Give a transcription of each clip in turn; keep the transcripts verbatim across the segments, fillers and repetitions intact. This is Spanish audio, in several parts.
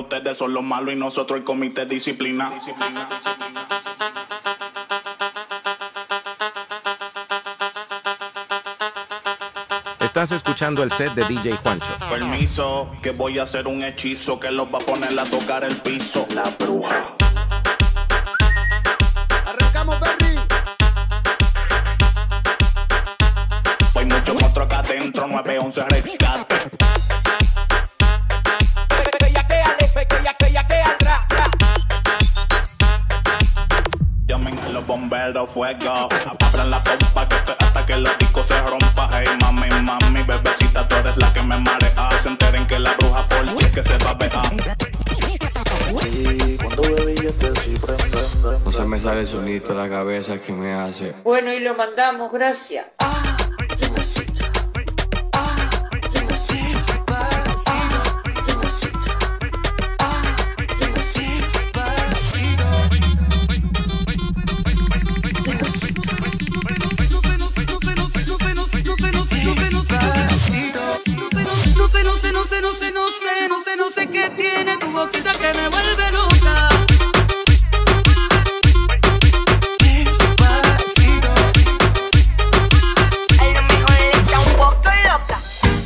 ustedes son los malos y nosotros el comité de disciplina. disciplina. Estás escuchando el set de D J Juancho. Permiso, que voy a hacer un hechizo que los va a poner a tocar el piso. La bruja. Arrancamos, Berry. Hay muchos monstruos acá adentro, nueve once rescate. Llamen a los bomberos, fuego. Abran la pompa que estoy hasta que los discos se rompa. Hey mami, mami, bebecita, tú eres la que me marea. Se enteren que la bruja por ti es que se va a ver. No se me sale el sonito de la cabeza que me hace. Bueno, y lo mandamos, gracias. Ah, Diosito. Ah, Diosito. Diosito. Ah, Diosito. No sé, no sé, no sé, no sé, no sé, no sé, no sé qué tiene tu boquita que me vuelve loca. Despacito. A lo mejor está un poco loca.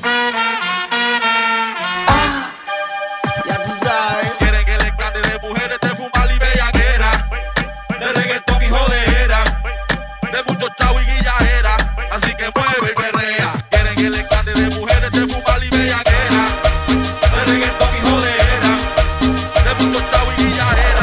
Ah, ya tú sabes. Quieren que le cante de mujeres, de fumar y bellaquera, de reggaetón y jodera, de mucho chavo y guillajera, así que mueve y perrea. Quieren que le cante de mujeres, de fumar y bellaquera, de reggaetón y jodera, de mucho chavo y guillajera.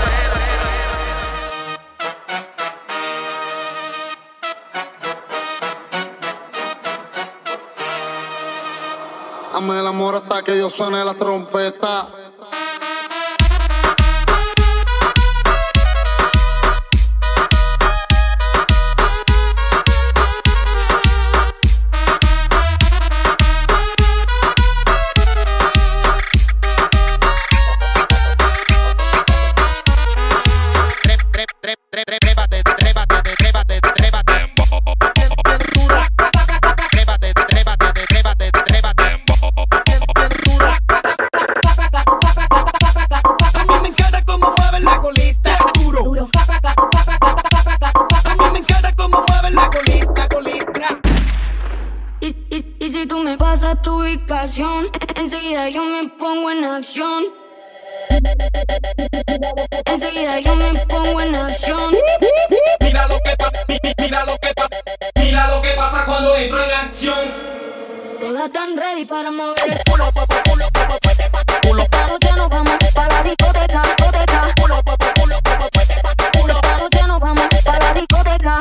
Dame el amor hasta que yo suene la trompeta. Enseguida yo me pongo en acción. Enseguida yo me pongo en acción. Mira lo que pasa, mira lo que pasa, mira lo que pasa cuando entro en acción. Todas tan ready para mover el culo, culo, culo, culo. Esta noche nos vamos para la discoteca, discoteca. Culo, culo, culo, culo. Esta noche nos vamos para la discoteca.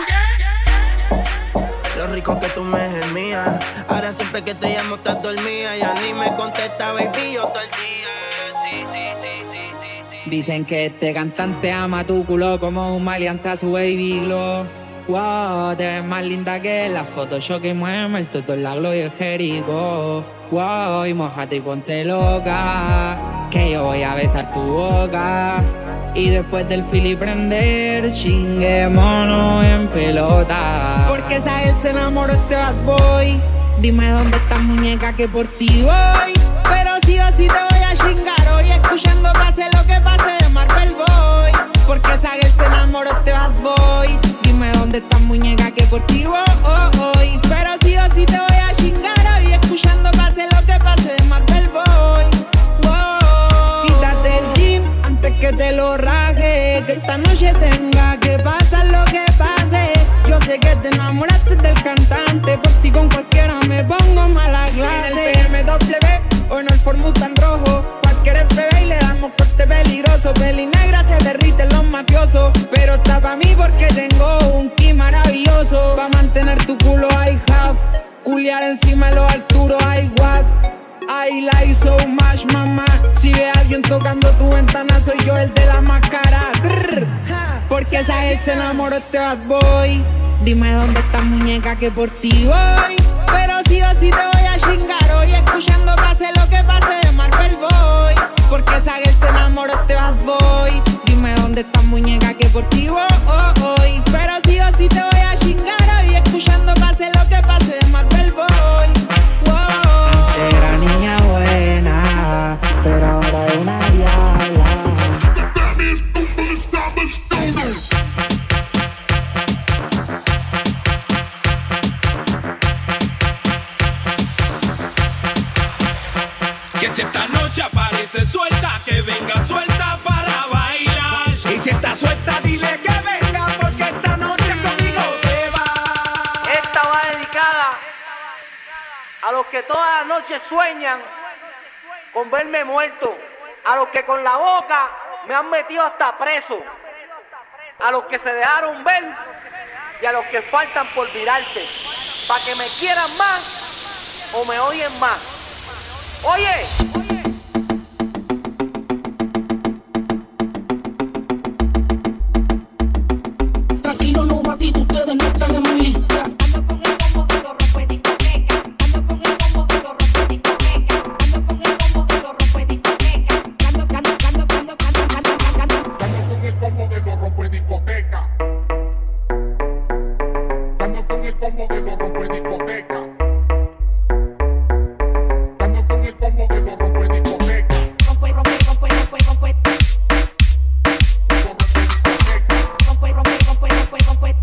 Lo rico que tú me gemías. Ahora siempre que te llamo estás dormida. Ya ni me contesta, baby, yo todo el día. Sí, sí, sí, sí, sí, sí. Dicen que este cantante ama tu culo como un maleante a su baby glow. Wow, te ves más linda que la Photoshop y mueve el toto, la glow y el jerico. Wow, y mojate y ponte loca, que yo voy a besar tu boca. Y después del fili prender, chinguémonos en pelota. Porque esa él se enamoró este bad boy. Dime dónde está muñeca que por ti voy. Pero sí o sí te voy a chingar hoy, escuchando pase lo que pase de Marvel Boy. Porque esa él se enamoró este bad boy. Dime dónde está muñeca que por ti voy. Pero sí o sí te voy a chingar hoy, escuchando pase lo que pase de Marvel Boy. Quítate el jean antes que te lo raje, que esta noche tenga que pasar lo que pase. Yo sé que te enamoraste del cantante, por ti con cualquiera me pongo mala clase. En el P M W o en el Ford Mustang rojo, cualquier P B y le damos corte peligroso. Peli negra se derriten los mafiosos, pero está pa' mí porque tengo un ki maravilloso. Pa' mantener tu culo I have, culiar encima de los alturos I what. I like so much, mamá. Si ve a alguien tocando tu ventana, soy yo el de la máscara. Trrr. Porque esa él se enamoró este bad boy. Dime dónde está muñeca que por ti voy. Pero sí o sí te voy a chingar hoy, escuchando pase lo que pase de Marvel Boy. Porque esa él se enamoró este bad boy. Dime dónde está muñeca que por ti voy. Pero sí o sí te voy a chingar hoy, escuchando pase lo que pase de Marvel Boy. Era niña buena, pero ahora es una Que si esta noche aparece suelta, que venga suelta para bailar. Y si está suelta, dile que venga, porque esta noche conmigo se va. Esta va dedicada a los que todas las noches sueñan con verme muerto, a los que con la boca me han metido hasta preso, a los que se dejaron ver y a los que faltan por mirarse, para que me quieran más o me odien más. Oye. Tranquilo, no ratito, ustedes no están en mi lista. Ando con el combo de los rompe discoteca. Ando con el combo de los rompe discoteca. Ando con el combo de los rompe discoteca. Ando, ando, ando, ando, ando, ando, ando, ando. Ando con el combo de los rompe discoteca. Ando con el combo de los rompe discoteca. Ando con el combo de los rompe discoteca. Rompe, rompe, rompe, rompe, rompe. Rompe, rompe, rompe, rompe, rompe.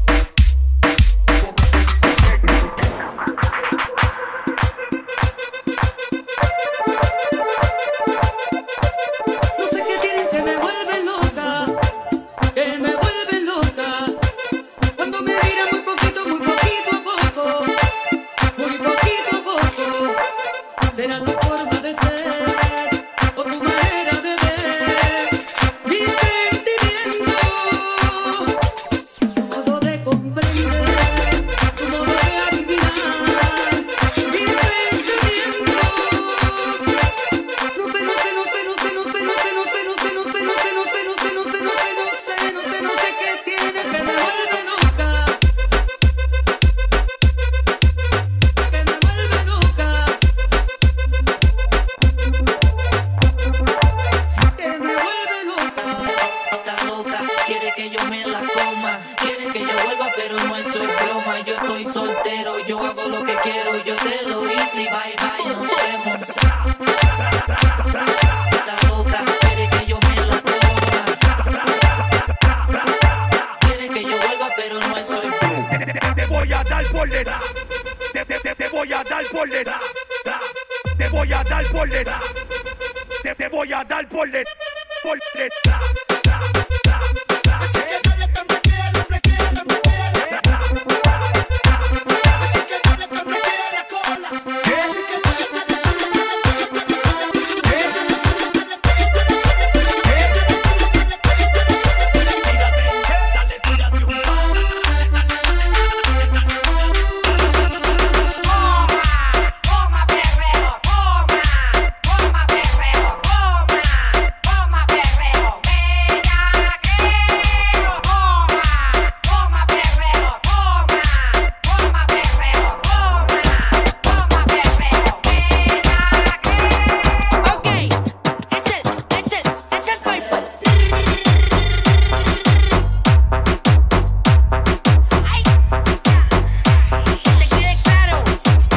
No sé qué tienen que me vuelven loca, que me vuelven loca. Cuando me miran muy poquito, muy poquito a poco, muy poquito a poco. Será tu forma de ser o tu manera de ver mis sentimientos, modo de comprender, tu modo de adivinar mis pensamientos. No sé, no sé, no sé, no sé, no sé, no sé, no sé, no sé, no sé, no sé, no sé, no sé, no sé, no sé, no sé, no sé, no sé qué tiene que me vuelve loca, que me vuelve loca, que me vuelve loca. Está loca, quiere que yo me la coma, quiere que yo vuelva, pero no eso es broma. Yo estoy soltero, yo hago lo que quiero, yo te lo hice y bye bye, nos vemos. Está loca, quiere que yo me la coma, quiere que yo vuelva, pero no eso es broma. Te voy a dar por detrás. Te, te, te, te voy a dar por detrás. Tra. Te voy a dar por detrás. Te, te voy a dar por detrás. Por detrás. Tra, tra, tra. Así que dale que me quiere, me quiere, me quiere. Tra, así que dale que me quiere cola. Así que dale, dale, Toma perreo, toma, toma perreo, toma, toma perreo, bella creo, toma, toma perreo, toma, toma perreo, toma, toma perreo, bella creo. Ok, es el, es el, es el purple. Te quede claro.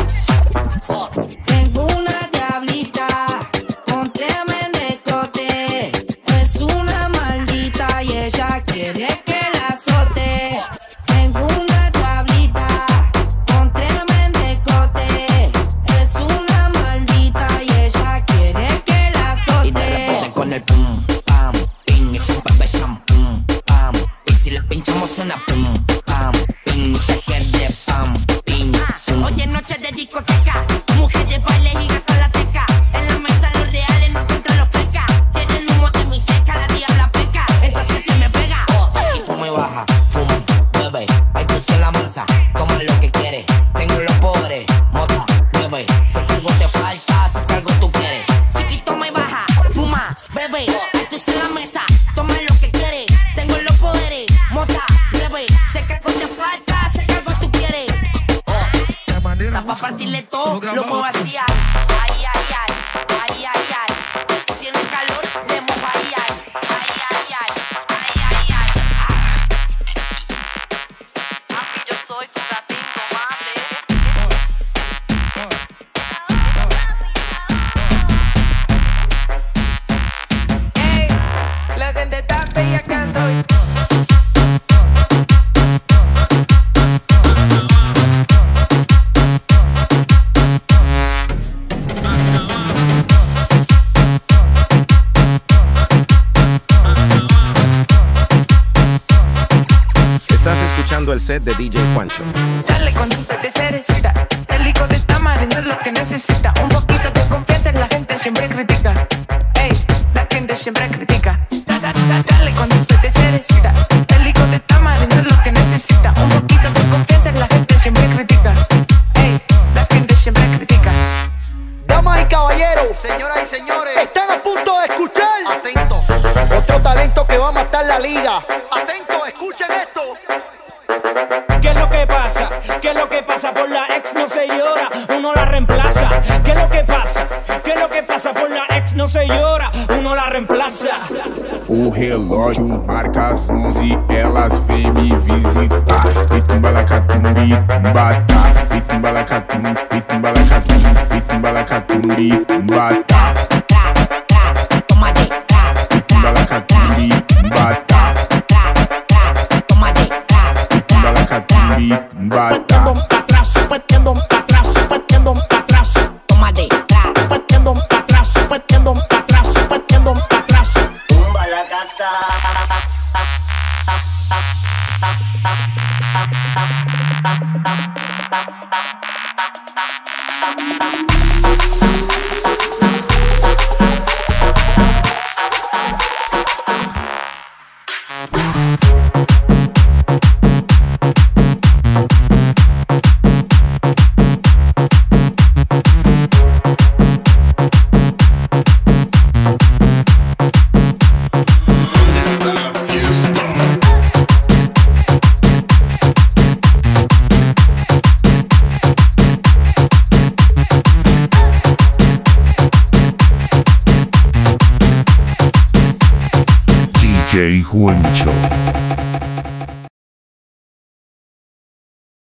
Tengo una diablita con tremendo escote. Es una maldita y ella quiere que la azote. Tengo una diablita con tremendo escote. Es una maldita y ella quiere que la Y de repente azote. con el pum, pam, ping, y siempre besan pum, pam. Y si le pinchamos suena pum, pam, ping, y se quiere pam, ping, pum. Hoy es noche de discoteca, mujeres baile y gato la teca. En la mesa los reales no contra los fecas. Tienen humo de mi seca, la diabla peca. Entonces se me pega. Y tú me baja, fuma, bebe, hay dulce en la mesa, toma lo que quieres. Tengo los pobres, mota, bebe. Si algo te falta, si algo tú quieres. Chiquito me baja, fuma, bebe. escuchando el set de D J Juancho. Sale con tus de cerecita, el licor de tamarindo es lo que necesita. Un poquito de confianza, la gente siempre critica. Ey, la gente siempre critica. Sale con tus de cerecita, el licor de tamarindo es lo que necesita. Un poquito de confianza, la gente siempre critica. Ey, la gente siempre critica. Damas y caballeros, señoras y señores, están a punto de escuchar. Atentos. Otro talento que va a matar la liga. Atentos, escuchen esto. ¿Qué es lo que pasa? ¿Qué es lo que pasa? Por la ex no se llora, uno la reemplaza. ¿Qué es lo que pasa? ¿Qué es lo que pasa? Por la ex no se llora, uno la reemplaza. O relógio marca as onze, elas vêm me visitar. E tumbalacatum, e tumbata. E tumbalacatum, e tumbalacatum, e tumbalacatum, e tumbata. E tumbalacatum, e tumbata. E tumbata. Batendo pra trás, batendo pra trás, batendo pra trás. Toma de trás. Batendo pra trás, batendo pra trás, batendo pra trás. Tumba la casa. D J Juancho.